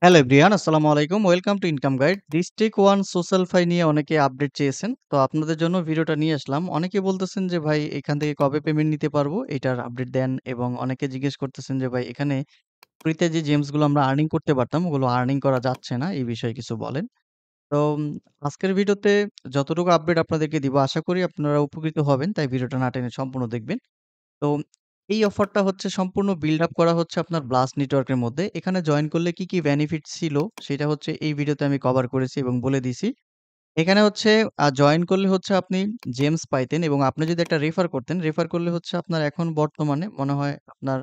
Hello everyone, আসসালামু আলাইকুম। Welcome to income guide. District one social fi নিয়ে অনেকে আপডেট চেয়েছেন, তো আপনাদের জন্য ভিডিওটা নিয়ে আসলাম। অনেকে বলতেছেন যে ভাই এখান থেকে কবে পেমেন্ট নিতে পারবো, এটার আপডেট দেন। এবং অনেকে জিজ্ঞেস করতেছেন যে ভাই এখানে ফ্রিতে যে গেমসগুলো আমরা আর্নিং করতে পারতাম ওগুলো আর্নিং করা যাচ্ছে না, এই বিষয়ে কিছু বলেন। তো আজকের ভিডিওতে যতটুকু আপডেট আপনাদেরকে দিব আশা করি আপনারা উপকৃত হবেন, তাই ভিডিওটা না টেনে সম্পূর্ণ দেখবেন। তো এই অফারটা হচ্ছে সম্পূর্ণ বিল্ড আপ করা হচ্ছে আপনার ব্লাস্ট নেটওয়ার্কের মধ্যে। এখানে জয়েন করলে কি, কি বেনিফিট ছিল সেটা হচ্ছে এই ভিডিওতে আমি কভার করেছি এবং বলে দিছি। এখানে হচ্ছে জয়েন করলে হচ্ছে আপনি জেমস পাইতেন এবং আপনি যদি একটা রেফার করতেন, রেফার করলে হচ্ছে আপনার এখন বর্তমানে মনে হয় আপনার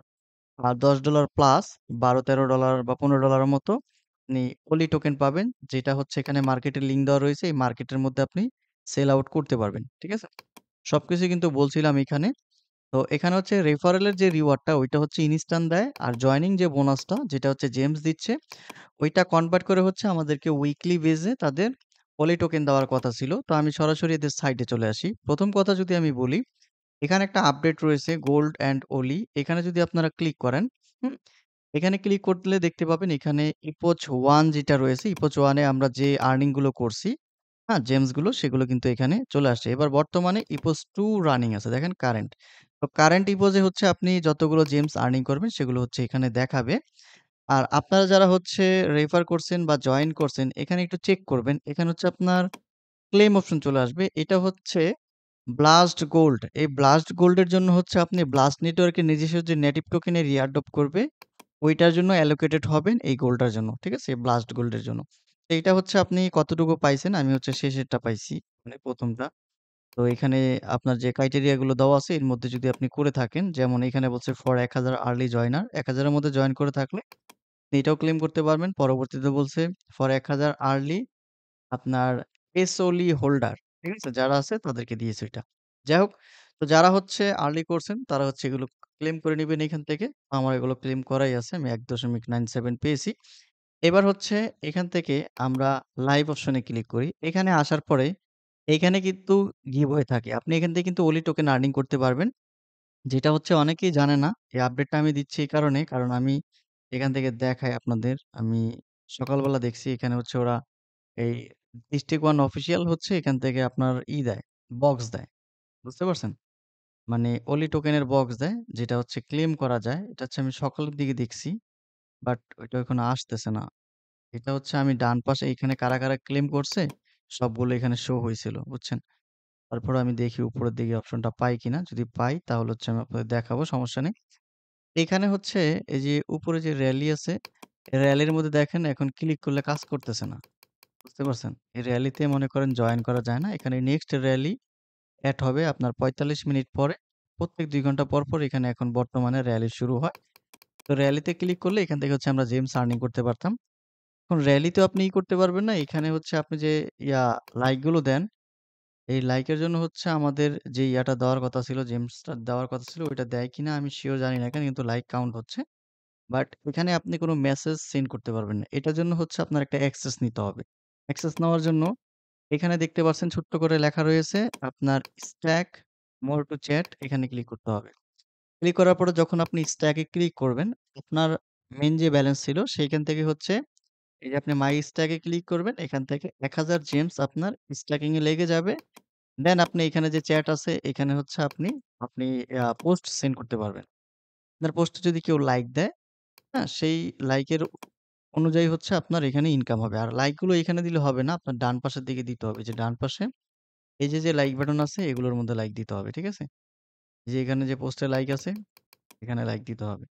$10 প্লাস $12-13 বা $15 মতো আপনি পলি টোকেন পাবেন, যেটা হচ্ছে এখানে মার্কেটের লিঙ্ক দেওয়া রয়েছে। এই মার্কেটের মধ্যে আপনি সেল আউট করতে পারবেন। ঠিক আছে? সবকিছু কিন্তু বলছিলাম এখানে। তো এখানে হচ্ছে রেফারেলের যে রিওয়ার্ডটা ওইটা হচ্ছে ইনস্ট্যান্ট দেয়, আর জয়েনিং যে বোনাসটা যেটা হচ্ছে জেমস দিচ্ছে ওইটা কনভার্ট করে হচ্ছে আমাদেরকে উইকলি বেজে তাদের পলি টোকেন দেওয়ার কথা ছিল। তো আমি সরাসরি এদের সাইটে চলে আসি। প্রথম কথা যদি আমি বলি, এখানে একটা আপডেট রয়েছে গোল্ড অ্যান্ড ওলি। এখানে যদি আপনারা ক্লিক করেন, হুম, এখানে ক্লিক করলে দেখতে পাবেন এখানে ইপোচ ওয়ান যেটা রয়েছে, ইপোচ ওয়ানে আমরা যে আর্নিং গুলো করছি, হ্যাঁ, জেমস গুলো সেগুলো কিন্তু এখানে চলে আসছে। এবার বর্তমানে ইপোজ 2 রানিং আছে, দেখেন কারেন্ট। তো কারেন্ট ইপোজে হচ্ছে আপনি যতগুলো জেমস আর্নিং করবেন সেগুলো হচ্ছে এখানে দেখাবে। আর আপনারা যারা হচ্ছে রেফার করছেন বা জয়েন করছেন এখানে একটু চেক করবেন। এখানে হচ্ছে আপনার ক্লেম অপশন চলে আসবে। এটা হচ্ছে ব্লাস্ট গোল্ড। এই ব্লাস্ট গোল্ডের জন্য হচ্ছে আপনি ব্লাস্ট নেটওয়ার্কের নিজস্ব যে নেটিভ টোকেনের এয়ারড্রপ করবে ওইটার জন্য অ্যালোকেটেড হবেন এই গোল্ডটার জন্য। ঠিক আছে? ব্লাস্ট গোল্ডের জন্য। তো এইটা হচ্ছে আপনি কতটুকু পাইছেন, আমি হচ্ছে শেষেরটা পাইছি। মানে ১ম টা। তো এখানে আপনার যে ক্রাইটেরিয়া গুলো দেওয়া আছে এর মধ্যে যদি আপনি করে থাকেন, যেমন এখানে বলছে ফর ১,০০০ আর্লি জয়েনার, ১,০০০ এর মধ্যে জয়েন করে থাকলে আপনি এটাও ক্লেম করতে পারবেন। পরবর্তীতে বলছে ফর ১,০০০ আর্লি আপনার এসওলি হোল্ডার, ঠিক আছে? যারা আছে তাদেরকে দিয়েছে ওইটা। যাই হোক, তো যারা হচ্ছে আর্লি করছেন তারা হচ্ছে এগুলো ক্লেম করে নিবেন এখান থেকে। আমার এগুলো ক্লেম করাই আছে। আমি ১.৯৭ পেয়েছি। এবার হচ্ছে এখান থেকে আমরা লাইভ অপশনে ক্লিক করি। এখানে আসার পরে এখানে কিন্তু গিভওয়ে থাকে। আপনি এখান থেকে কিন্তু ওলি টোকেন আর্নিং করতে পারবেন। যেটা হচ্ছে অনেকেই জানে না। এই আপডেটটা আমি দিচ্ছি এই কারণে, কারণ আমি এখান থেকে দেখাই আপনাদের। আমি সকালবেলা দেখছি এখানে হচ্ছে ওরা এই ডিস্ট্রিক্ট ওয়ান অফিসিয়াল হচ্ছে এখান থেকে আপনার দেয়, বক্স দেয়। বুঝতে পারছেন? মানে ওলি টোকেনের বক্স দেয় যেটা হচ্ছে ক্লেম করা যায়। এটা হচ্ছে আমি সকালের দিকে দেখছি। বাট ওইটা এখনো আসতেছে না। এটা হচ্ছে আমি ডান পাশে এখানে কারা, কারা ক্লেম করছে সবগুলো এখানে শো হইছিল। বুঝছেন? তারপরে আমি দেখি উপরের দিকে অপশনটা পাই কিনা। যদি পাই তাহলে হচ্ছে আমি আপনাদের দেখাবো, সমস্যা নেই। এখানে হচ্ছে এই যে উপরে যে র‍্যালি আছে, এই র‍্যালির মধ্যে দেখেন এখন ক্লিক করলে কাজ করতেছে না। বুঝতে পারছেন? এই র‍্যালিতে মনে করেন জয়েন করা যায় না। এখানে নেক্সট র‍্যালি এড হবে আপনার ৪৫ মিনিট পরে। প্রত্যেক ২ ঘন্টা পর, পর এখানে এখন বর্তমানে র‍্যালি শুরু হয়। তো র‍্যালিতে ক্লিক করলে এখান থেকে হচ্ছে আমরা জেমস আর্নিং করতে পারতাম। এখন র‍্যালিতেও আপনি করতে পারবেন না। এখানে হচ্ছে আপনি যে লাইক গুলো দেন, এই লাইকের জন্য হচ্ছে আমাদের যে ইয়াটা দেওয়ার কথা ছিল, জেমসটা দেওয়ার কথা ছিল ওইটা দেয় কিনা আমি সিউর জানি না। এখানে কিন্তু লাইক কাউন্ট হচ্ছে। বাট এখানে আপনি কোনো মেসেজ সেন্ড করতে পারবেন না। এটার জন্য হচ্ছে আপনার একটা অ্যাক্সেস নিতে হবে। অ্যাক্সেস নেওয়ার জন্য এখানে দেখতে পাচ্ছেন ছোট্ট করে লেখা রয়েছে আপনার স্ট্যাক মোর টু চ্যাট, এখানে ক্লিক করতে হবে। ক্লিক করার পরে যখন আপনি স্ট্যাকে ক্লিক করবেন, আপনার মেইন যে ব্যালেন্স ছিল সেইখান থেকে হচ্ছে এই যে আপনি মাই স্ট্যাকে ক্লিক করবেন, এখান থেকে ১,০০০ জেমস আপনার স্ট্যাকিং এ লেগে যাবে। দেন আপনি এখানে যে চ্যাট আছে এখানে হচ্ছে আপনি আপনি পোস্ট সেন্ড করতে পারবেন। আপনার পোস্টে যদি কেউ লাইক দেয়, হ্যাঁ? সেই লাইকের অনুযায়ী হচ্ছে আপনার এখানে ইনকাম হবে। আর লাইক গুলো এখানে দিলে হবে না, আপনার ডান পাশের দিকে দিতে হবে। যে ডান পাশে এই যে, যে লাইক বাটন আছে এগুলোর মধ্যে লাইক দিতে হবে। ঠিক আছে? যে এখানে যে পোস্টে লাইক আছে এখানে লাইক দিতে হবে।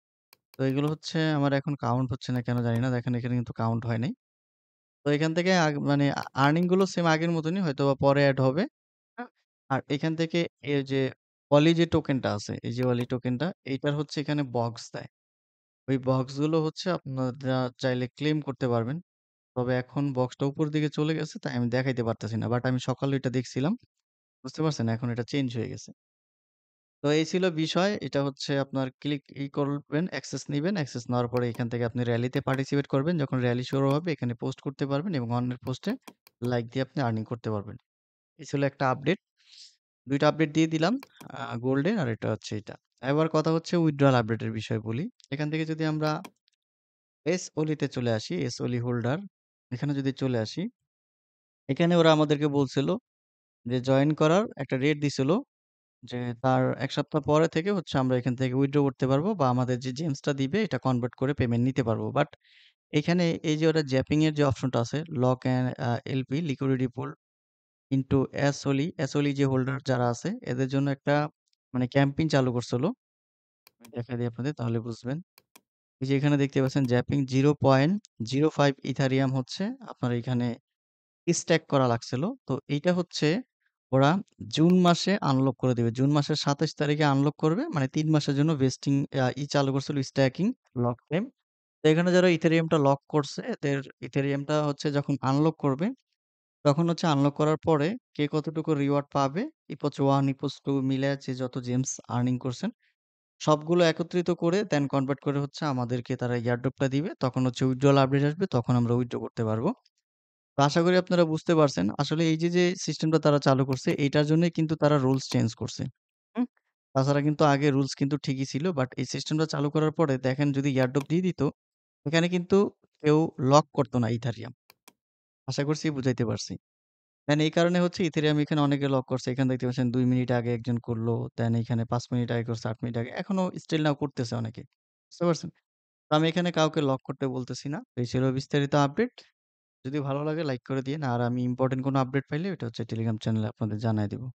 তো এগুলো হচ্ছে আমার এখন কাউন্ট হচ্ছে না কেন জানি না। দেখেন এখানে কিন্তু কাউন্ট হয় নাই। তো এখান থেকে মানে আর্নিং গুলো সেম আগের মতনই, হয়তোবা পরে এড হবে। হ্যাঁ? আর এখান থেকে এই যে ওয়ালি যে টোকেনটা আছে, এই যে ওয়ালি টোকেনটা এইটার হচ্ছে এখানে বক্স দেয়। ওই বক্স গুলো হচ্ছে আপনারা চাইলে ক্লেম করতে পারবেন। তবে এখন বক্সটা উপরের দিকে চলে গেছে তাই আমি দেখাইতে পারতেছি না। বাট আমি সকালে এটা দেখছিলাম। বুঝতে পারছেন? এখন এটা চেঞ্জ হয়ে গেছে। তো এই ছিল বিষয়। এটা হচ্ছে আপনার ক্লিক করবেন, অ্যাক্সেস নিবেন। অ্যাক্সেস নেওয়ার পরে এখান থেকে আপনি র‍্যালিতে পার্টিসিপেট করবেন। যখন র‍্যালি শুরু হবে এখানে পোস্ট করতে পারবেন এবং অন্যের পোস্টে লাইক দিয়ে আপনি আর্নিং করতে পারবেন। এই ছিল একটা আপডেট। ২ টা আপডেট দিয়ে দিলাম। গোল্ডের আর এটা হচ্ছে এটা। এবার কথা হচ্ছে উইথড্রয়াল আপডেটের বিষয়ে বলি। এখান থেকে যদি আমরা এসওলি তে চলে আসি। SOLI holder. এখানে যদি চলে আসি, এখানে ওরা আমাদেরকে বলছিল যে জয়েন করার একটা রেট দিছিল যে তার ১ সপ্তাহ পরে থেকে হচ্ছে আমরা এখান থেকে উইথড্র করতে পারবো বা আমাদের যে জেমসটা দিবে এটা কনভার্ট করে পেমেন্ট নিতে পারবো। বাট এখানে এই যে ওরা জ্যাপিং এর যে অপশনটা আছে lock and LP liquidity pool into SOLI যে হোল্ডার যারা আছে এদের জন্য একটা মানে ক্যাম্পেইন চালু করছিল। আমি দেখাই দিই আপনাদের তাহলে বুঝবেন। এই যে এখানে দেখতে পাচ্ছেন জ্যাপিং 0.05 ইথারিয়াম হচ্ছে আপনার এখানে স্ট্যাক করা লাগছিল। তো এইটা হচ্ছে ওরা জুন মাসে আনলক করে দিবে। জুন মাসের ২৭ তারিখে আনলক করবে। মানে ৩ মাসের জন্য ভেস্টিং চালু করছিল স্ট্যাকিং লক টাইম। তো এখানে যারা ইথেরিয়ামটা লক করছে এদের ইথেরিয়ামটা হচ্ছে যখন আনলক করবে, তখন হচ্ছে আনলক করার পরে কে কতটুকু রিওয়ার্ড পাবে, ইপোচ 1, ইপোচ 2 মিলায়া যে যত জেমস আর্নিং করছেন, সবগুলো একত্রিত করে দেন কনভার্ট করে হচ্ছে আমাদেরকে তারা এয়ারড্রপটা দিবে। তখন হচ্ছে উইথড্রয়াল আপডেট আসবে, তখন আমরা উইথড্র করতে পারবো। তো আশা করি আপনারা বুঝতে পারছেন। আসলে এই যে সিস্টেমটা তারা চালু করছে, এইটার জন্যই কিন্তু তারা রুলস চেঞ্জ করছে। হুম? তাছাড়া কিন্তু আগে রুলস কিন্তু ঠিকই ছিল। বাট এই সিস্টেমটা চালু করার পরে দেখেন যদি এয়ারড্রপ দিয়ে দিত, এখানে কিন্তু কেউ লক করত না ইথারিয়াম। আশা করছি বুঝাইতে পারছি। দেন এই কারণে হচ্ছে ইথেরিয়াম এখানে অনেকে লক করছে। এখানে দেখতে পাচ্ছেন ২ মিনিট আগে একজন করলো। দেন এখানে ৫ মিনিট আগে করছে, ৮ মিনিট আগে। এখনো স্টিল নাও করতেছে অনেকে। বুঝতে পারছেন? তো আমি এখানে কাউকে লক করতে বলতেছি না। তো এই ছিল বিস্তারিত আপডেট। যদি ভালো লাগে লাইক করে দিয়েন। আর আমি ইম্পোর্টেন্ট কোনো আপডেট পাইলে ওটা হচ্ছে টেলিগ্রাম চ্যানেলে আপনাদের জানায় দিব।